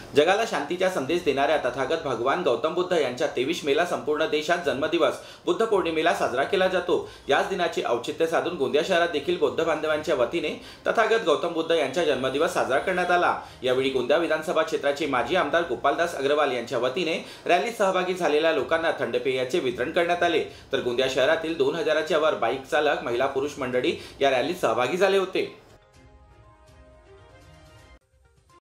जगाला शांतीचा संदेश देणाऱ्या तथागत भगवान गौतम बुद्ध यांच्या 23 मेला संपूर्ण देशात जन्मदिवस बुद्ध पौर्णिमेला साजरा केला जातो। याच दिनाचे औचित्य साधून गोंदिया शहरात देखील बौद्ध बांधवांच्या वतीने तथागत गौतम बुद्ध यांचा जन्मदिवस साजरा करण्यात आला। यावेळी गोंदिया विधानसभा क्षेत्राचे माजी आमदार गोपालदास अग्रवाल यांच्या वतीने रॅलीत सहभागी झालेल्या लोकांना थंड पेयाचे वितरण करण्यात आले। तर गोंदिया शहरातील 2000च्या वर बाईक चालक, महिला, पुरुष मंडळी या रॅलीत सहभागी झाले होते।